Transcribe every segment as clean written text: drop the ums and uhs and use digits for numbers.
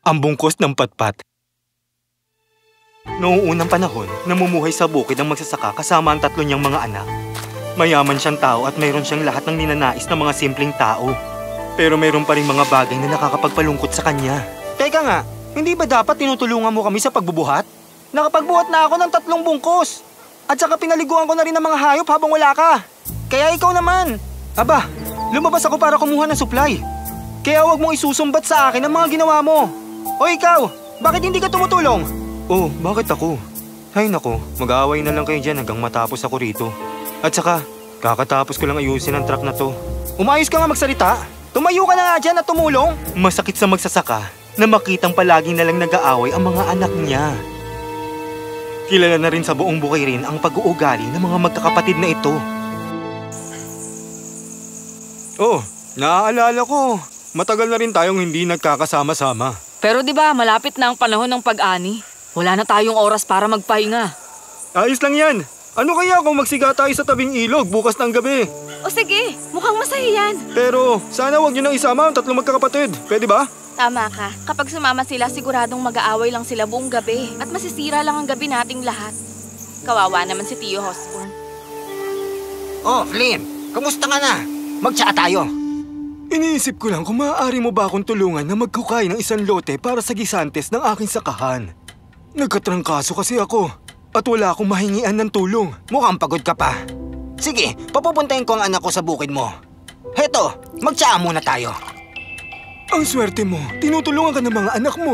Ang bungkos ng patpat. Noong unang panahon, namumuhay sa bukid ang magsasaka kasama ang tatlo niyang mga anak. Mayaman siyang tao at mayroon siyang lahat ng ninanais ng mga simpleng tao. Pero mayroon pa rin mga bagay na nakakapagpalungkot sa kanya. Teka nga, hindi ba dapat tinutulungan mo kami sa pagbubuhat? Nakapagbuhat na ako ng 3 bungkos. At saka pinaliguan ko na rin ng mga hayop habang wala ka. Kaya ikaw naman. Aba, lumabas ako para kumuha ng supply. Kaya huwag mong isusumbat sa akin ang mga ginawa mo. O ikaw, bakit hindi ka tumutulong? Oh, bakit ako? Ay nako, mag-aaway na lang kayo dyan hanggang matapos ako rito. At saka, kakatapos ko lang ayusin ang truck na to. Umayos ka nga magsalita. Tumayo ka na nga dyan at tumulong. Masakit sa magsasaka na makitang palagi na lang nag-aaway ang mga anak niya. Kilala na rin sa buong Bukirin ang pag-uugali ng mga magkakapatid na ito. Oh, naaalala ko. Matagal na rin tayong hindi nagkakasama-sama. Pero di ba malapit na ang panahon ng pag-ani? Wala na tayong oras para magpahinga. Ayos lang yan. Ano kaya kung magsiga tayo sa tabing ilog bukas ng gabi? O sige, mukhang masaya yan. Pero sana wag niyo nang isama ang 3 magkakapatid. Pwede ba? Tama ka. Kapag sumama sila, siguradong mag-aaway lang sila buong gabi. At masisira lang ang gabi nating lahat. Kawawa naman si Tio Osborne. Oh, Flynn. Kumusta ka na? Mag-tsa tayo. Iniisip ko lang kung maaari mo ba akong tulungan na magkukay ng isang lote para sa gisantes ng aking sakahan. Nagkatrangkaso kasi ako at wala akong mahingian ng tulong. Mukhang pagod ka pa. Sige, papupuntahin ko ang anak ko sa bukid mo. Heto, mag-tsa muna tayo. Ang swerte mo, tinutulungan ka ng mga anak mo.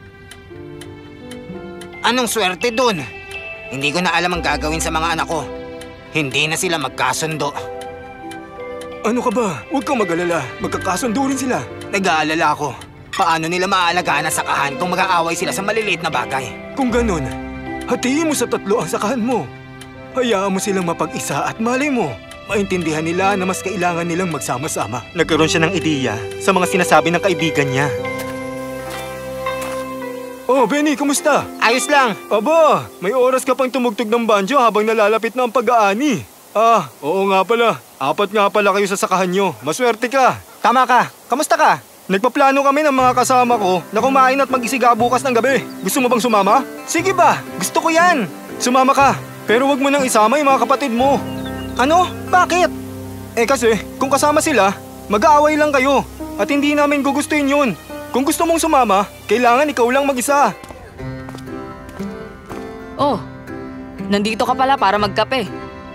Anong swerte dun? Hindi ko na alam ang gagawin sa mga anak ko. Hindi na sila magkasundo. Ano ka ba? Huwag kang mag-alala. Magkakasundo rin sila. Nag-aalala ako. Paano nila maaalagaan ang sakahan kung mag-aaway sila sa maliliit na bagay? Kung ganun, hatiin mo sa 3 ang sakahan mo. Hayaan mo silang mapag-isa at malay mo, maintindihan nila na mas kailangan nilang magsama-sama. Nagkaroon siya ng ideya sa mga sinasabi ng kaibigan niya. Oh, Benny, kumusta? Ayos lang. Aba, may oras ka pang tumugtog ng banjo habang nalalapit na ang pag-aani. Ah, oo nga pala. 4 nga pala kayo sa sakahan nyo. Maswerte ka. Tama ka. Kamusta ka? Nagpaplano kami ng mga kasama ko na kumain at mag-isiga bukas ng gabi. Gusto mo bang sumama? Sige ba, gusto ko yan. Sumama ka, pero wag mo nang isama yung mga kapatid mo. Ano? Bakit? Eh kasi, kung kasama sila, mag-aaway lang kayo. At hindi namin gugustuhin yun. Kung gusto mong sumama, kailangan ikaw lang mag-isa. Oh, nandito ka pala para magkape.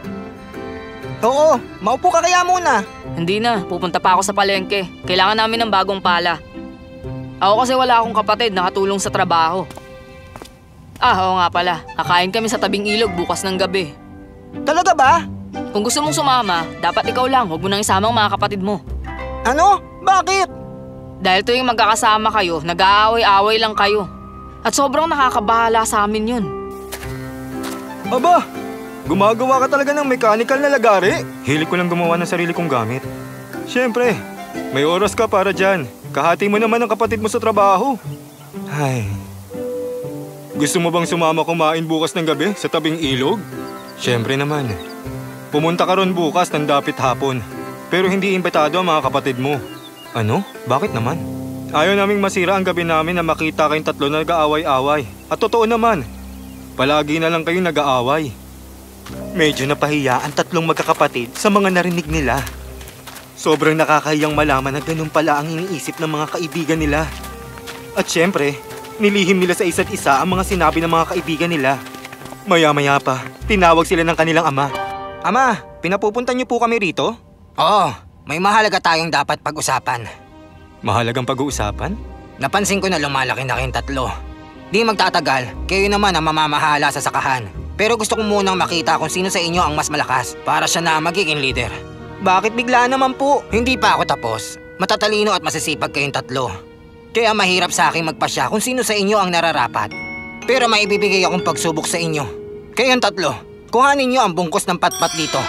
Oo, maupo ka kaya muna. Hindi na, pupunta pa ako sa palengke. Kailangan namin ng bagong pala. Ako kasi wala akong kapatid nakatulong sa trabaho. Ah, oo nga pala. Kakain kami sa tabing ilog bukas ng gabi. Talaga ba? Kung gusto mong sumama, dapat ikaw lang. Huwag mo nang isama ang mga kapatid mo. Ano? Bakit? Dahil tuwing magkakasama kayo, nag-aaway-away lang kayo. At sobrang nakakabahala sa amin yun. Aba, gumagawa ka talaga ng mechanical na lagari? Hilig ko lang gumawa ng sarili kong gamit. Siyempre, may oras ka para dyan. Kahati mo naman ang kapatid mo sa trabaho. Ay. Gusto mo bang sumama kumain bukas ng gabi sa tabing ilog? Siyempre naman. Pumunta ka ron bukas ng dapit hapon. Pero hindi imbitado ang mga kapatid mo. Ano? Bakit naman? Ayaw naming masira ang gabi namin na makita kayong 3 na nag-aaway-away. At totoo naman, palagi na lang kayong nag-aaway. Medyo napahiya ang 3 magkakapatid sa mga narinig nila. Sobrang nakakahiyang malaman na ganun pala ang iniisip ng mga kaibigan nila. At syempre, nilihim nila sa isa't isa ang mga sinabi ng mga kaibigan nila. Maya-maya pa, tinawag sila ng kanilang ama. Ama, pinapupunta niyo po kami rito? Oo, may mahalaga tayong dapat pag-usapan. Mahalagang pag-uusapan? Napansin ko na lumalaki na kayong 3. Di magtatagal, kayo naman ang mamamahala sa sakahan. Pero gusto ko munang makita kung sino sa inyo ang mas malakas para siya na magiging leader. Bakit bigla naman po? Hindi pa ako tapos. Matatalino at masisipag kayong 3. Kaya mahirap sa akin magpasya kung sino sa inyo ang nararapat. Pero maibibigay akong pagsubok sa inyo. Kayong 3, kuhanin niyo ang bungkos ng patpat dito.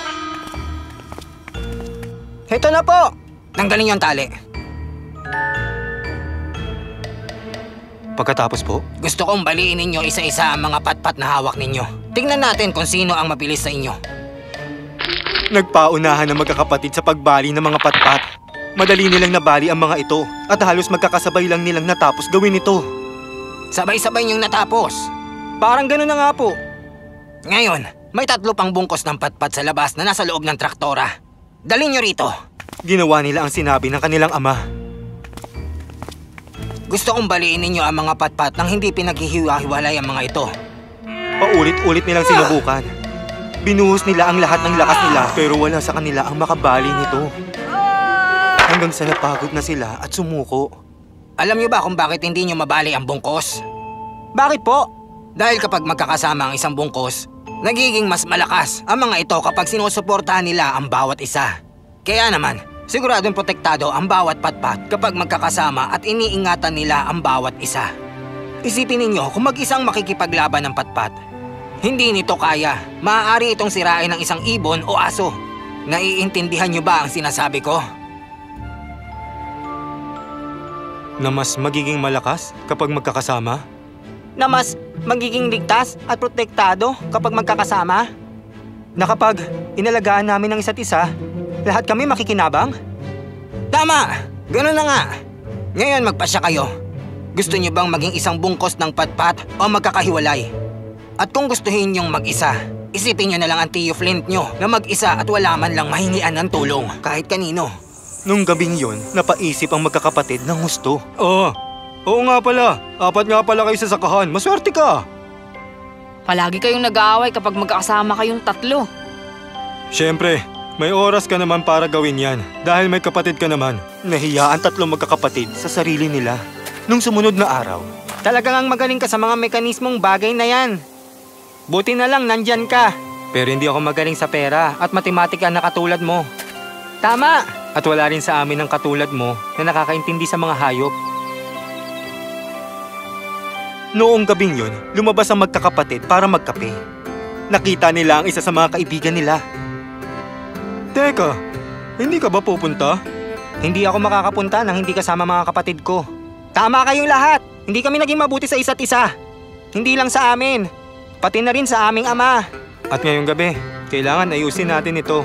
Heto na po! Tanggalin niyo ang tali. Pagkatapos po? Gusto kong baliin ninyo isa-isa ang mga patpat na hawak ninyo. Tingnan natin kung sino ang mabilis sa inyo. Nagpaunahan ng magkakapatid sa pagbali ng mga patpat. Madali nilang nabali ang mga ito at halos magkakasabay lang nilang natapos gawin ito. Sabay-sabay niyong natapos. Parang gano'n na nga po. Ngayon, may 3 pang bungkos ng patpat sa labas na nasa loob ng traktora. Dalhin niyo rito. Ginawa nila ang sinabi ng kanilang ama. Gusto kong baliin ninyo ang mga patpat nang hindi pinaghihiwa-hiwalay ang mga ito. Paulit-ulit nilang sinubukan. Binuhos nila ang lahat ng lakas nila pero wala sa kanila ang makabali nito. Hanggang sa napagod na sila at sumuko. Alam niyo ba kung bakit hindi niyo mabali ang bungkos? Bakit po? Dahil kapag magkakasama ang isang bungkos, nagiging mas malakas ang mga ito kapag sinusuportahan nila ang bawat isa. Kaya naman, siguradong protektado ang bawat patpat kapag magkakasama at iniingatan nila ang bawat isa. Isipin ninyo kung mag-isang makikipaglaban ng patpat. Hindi nito kaya. Maaari itong sirain ng isang ibon o aso. Naiintindihan niyo ba ang sinasabi ko? Na mas magiging malakas kapag magkakasama? Na mas magiging ligtas at protektado kapag magkakasama? Na kapag inalagaan namin ng isa't isa, lahat kami makikinabang? Tama! Ganun na nga! Ngayon magpasya kayo. Gusto niyo bang maging isang bungkos ng patpat o magkakahiwalay? At kung gustuhin niyong mag-isa, isipin niyo na lang ang Tio Flint niyo na mag-isa at wala man lang mahingian ng tulong kahit kanino. Nung gabing yon, napaisip ang magkakapatid ng husto. Oo nga pala. 4 nga pala kayo sa sakahan. Maswerte ka! Palagi kayong nag-aaway kapag magkakasama kayong 3. Siyempre, may oras ka naman para gawin yan. Dahil may kapatid ka naman. Nahiya ang 3 magkakapatid sa sarili nila. Nung sumunod na araw, Talagang ang magaling ka sa mga mekanismong bagay na yan. Buti na lang nandyan ka. pero hindi ako magaling sa pera At matematika na katulad mo. Tama! At wala rin sa amin ang katulad mo na nakakaintindi sa mga hayop. Noong gabing yun, lumabas ang magkakapatid para magkape. Nakita nila ang isa sa mga kaibigan nila. Teka, hindi ka ba pupunta? Hindi ako makakapunta nang hindi kasama mga kapatid ko. Tama kayong lahat! Hindi kami naging mabuti sa isa't isa. Hindi lang sa amin, pati na rin sa aming ama. At ngayong gabi, kailangan ayusin natin ito.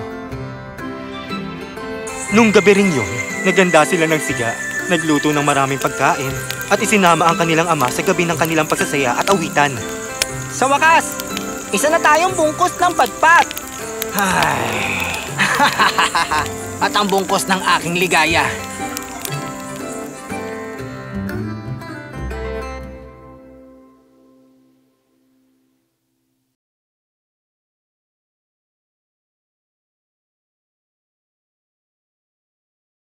Nung gabi rin yun, naganda sila ng siga, nagluto ng maraming pagkain, at isinama ang kanilang ama sa gabi ng kanilang pagsasaya at awitan. Sa wakas, isa na tayong bungkos ng patpat. At ang bungkos ng aking ligaya.